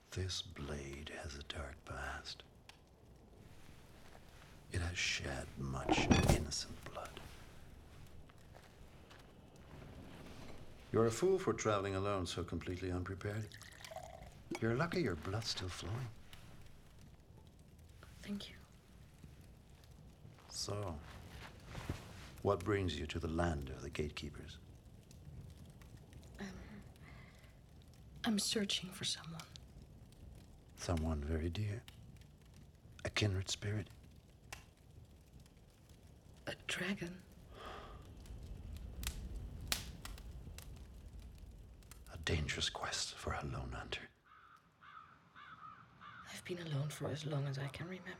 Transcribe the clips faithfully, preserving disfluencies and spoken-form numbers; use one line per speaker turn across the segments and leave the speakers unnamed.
This blade has a dark past. It has shed much innocent blood. You're a fool for traveling alone so completely unprepared. You're lucky your blood's still flowing.
Thank you.
So, what brings you to the land of the gatekeepers?
Um, I'm searching for someone.
Someone very dear. A kindred spirit.
A dragon.
A dangerous quest for a lone hunter.
I've been alone for as long as I can remember.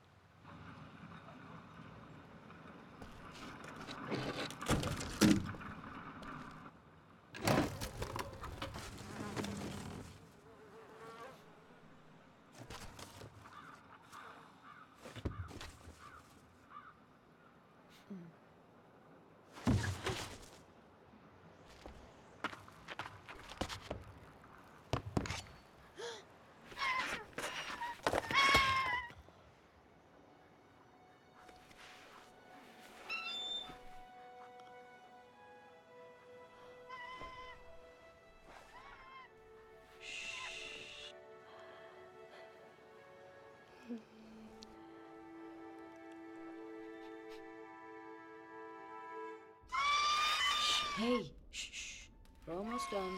Hey, shh, shh. We're almost done.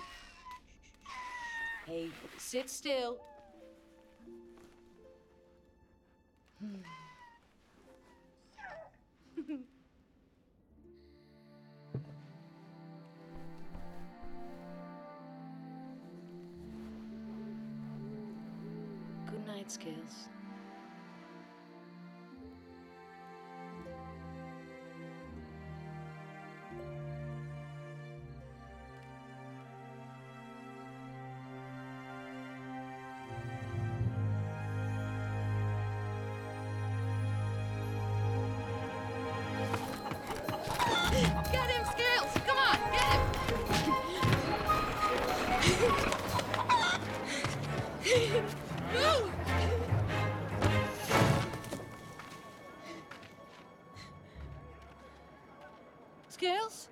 Hey, sit still. Hmm. Good night, Scales. Get him, Scales! Come on, get him! Scales?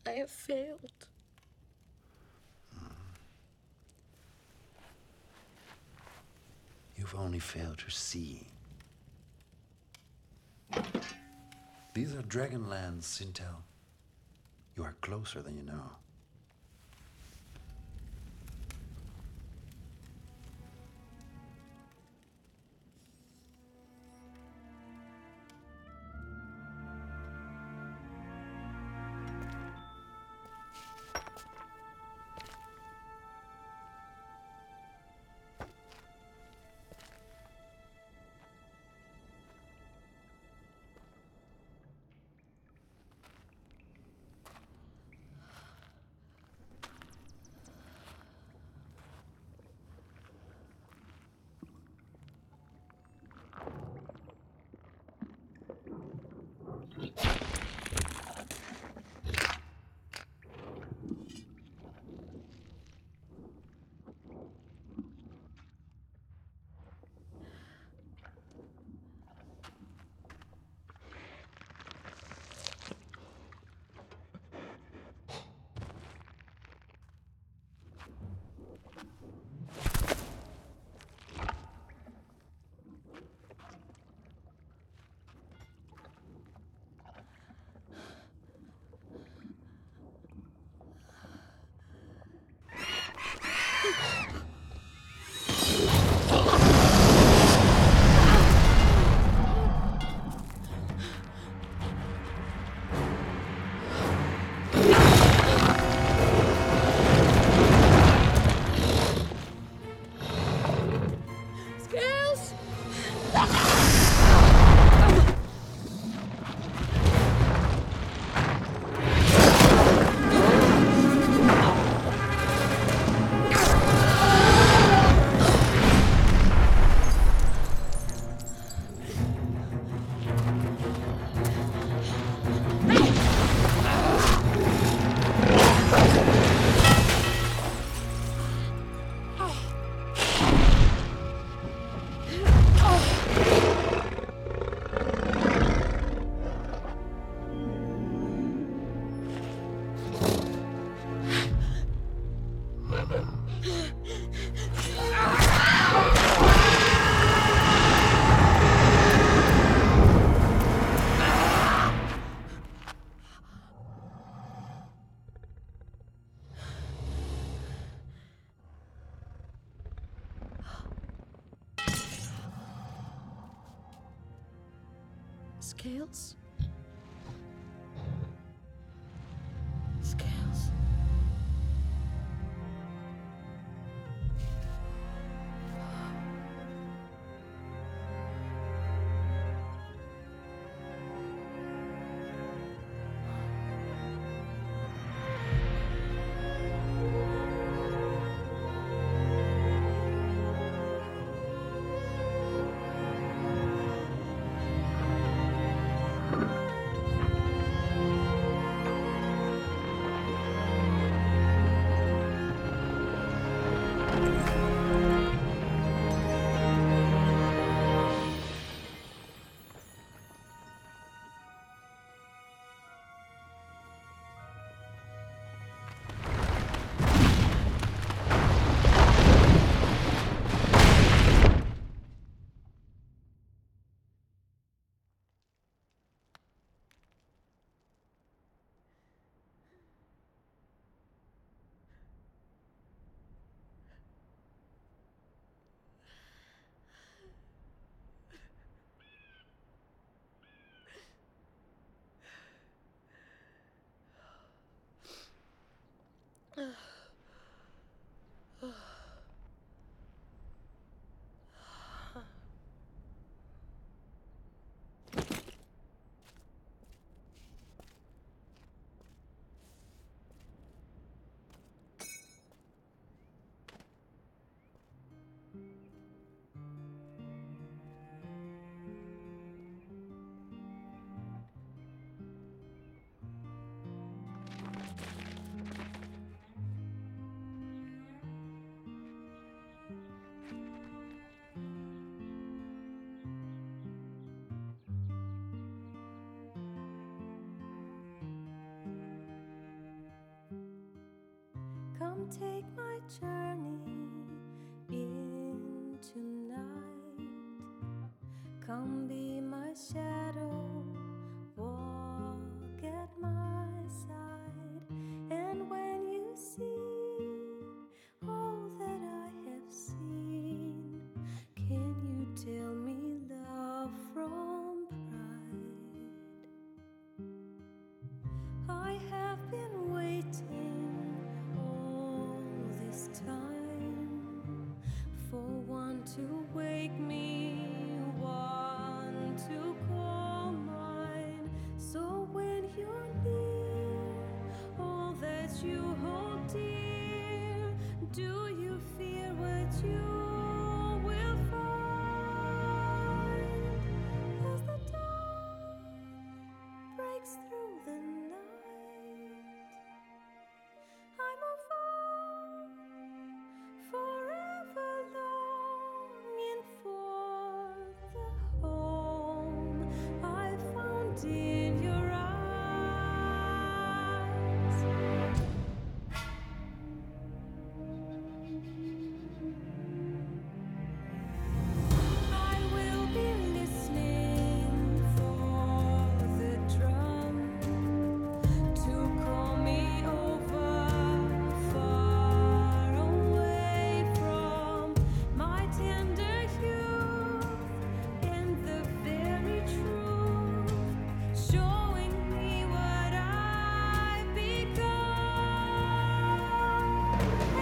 I have failed.
You've only failed to see. These are Dragonlands, Sintel. You are closer than you know.
Scales? Scales.
Come take my journey into night. Come be my shadow, walk at my side. And when you see all that I have seen, can you tell me love from pride? I have been waiting all this time for one to wake me, one to call mine. So when you're near, all that you hold dear, do you fear what you will find as the dawn breaks through the night? I move on, forever longing for the home I found in your eyes. I will be listening for the drum to call me over, far away from my tender youth and the very truth, showing me what I've become. I